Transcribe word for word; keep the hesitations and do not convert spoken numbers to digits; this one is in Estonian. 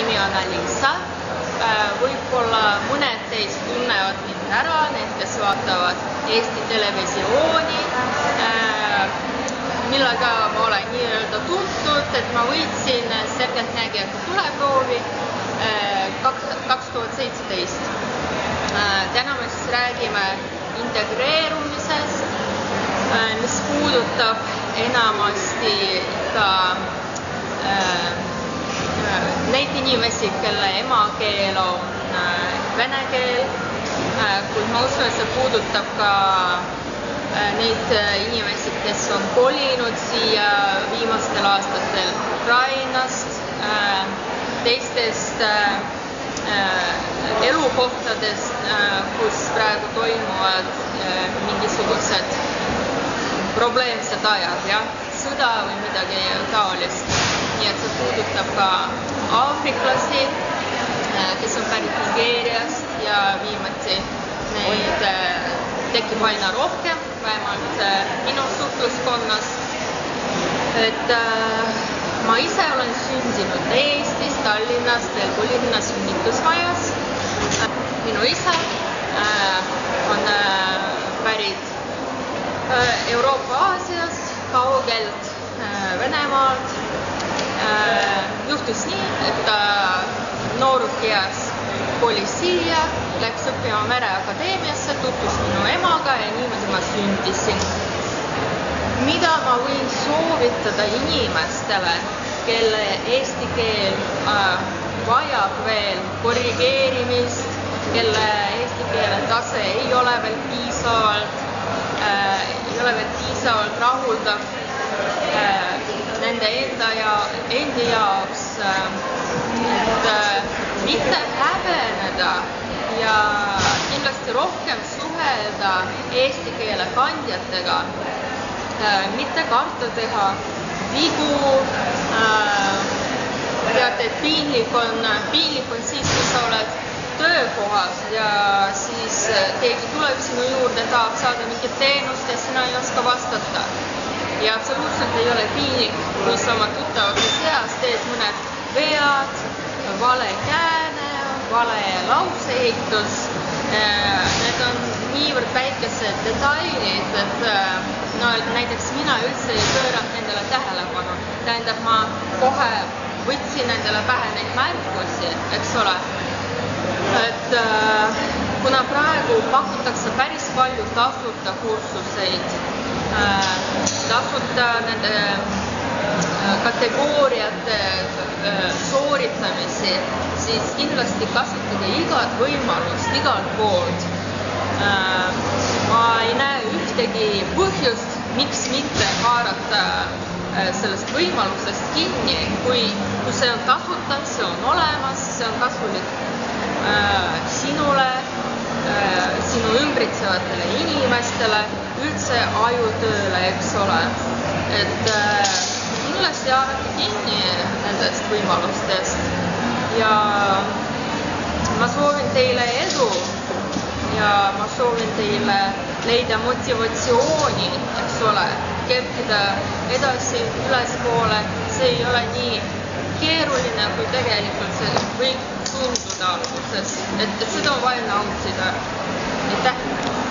nimi on Alisa. Võib-olla mõned teist tunnevad mind ära, need, kes vaatavad Eesti Televisiooni, millega ma olen nii-öelda tuntud, et ma võitsin selgeltnägijate tuleproovi kaks tuhat seitseteist. Täna me siis räägime integreerumisest, mis puudutab enamasti ka neid inimesi, kelle emakeel on vene keel, kuid ma usun, et see puudutab ka neid inimesi, kes on kolinud siia viimastel aastatel Ukrainast, teistest elukohtadest, kus praegu toimuvad mingisugused probleemsed ajad, jah, sõda või midagi taolist. Nii et see puudutab ka aafriklasi, kes on pärit Nigeeriast ja viimati neid tekib aina rohkem, vähemalt minu suhtluskonnas. Et ma ise olen sündinud Eestis, Tallinnas, Pelgulinna sünnitusmajas. Minu isa on pärit Euroopa-Aasiast, kaugelt Venemaalt. Juhtus nii, et ta noorukias kolis siia, läks õppima Mereakadeemiasse, tutvus minu emaga ja niimoodi ma sündisin. Mida ma võin soovitada inimestele, kelle eesti keel vajab veel korrigeerimist, kelle eesti keele tase ei ole veel piisavalt, ei ole veel piisavalt rahuldav nende enda ja endi jaoks, et mitte häbeneda ja kindlasti rohkem suhelda eesti keele kandjatega, mitte karta teha vigu, teate, et piinlik on, piinlik on siis, kui sa oled töökohas ja siis keegi tuleb sinu juurde, tahab saada mingit teenust ja sina ei oska vastata. Ja absoluutselt ei ole piinlik, kui sa oma tuttavate seas teed mõned vead, vale kääne, vale lauseehitus. Need on niivõrd väikesed detailid, et no, näiteks mina üldse ei pööranud nendele tähelepanu. Tähendab, ma kohe võtsin nendele pähe neid märkusi, eks ole. Et kuna praegu pakutakse päris palju tasuta kursuseid, tasuta nende kategooriate sooritamisi, siis kindlasti kasutage igat võimalust, igalt poolt. Ma ei näe ühtegi põhjust, miks mitte haarata sellest võimalusest kinni, kui, kui see on tasuta, see on olemas, see on kasulik sinule, sinu ümbritsevatele inimestele, üldse ajutööle, eks ole. Et kindlasti haarata kinni nendest võimalustest ja ma soovin teile edu ja ma soovin teile leida motivatsiooni, eks ole, kerkida edasi ülespoole. See ei ole nii keeruline, kui tegelikult see võib tunduda alguses, et seda on vaja nautida. Aitäh!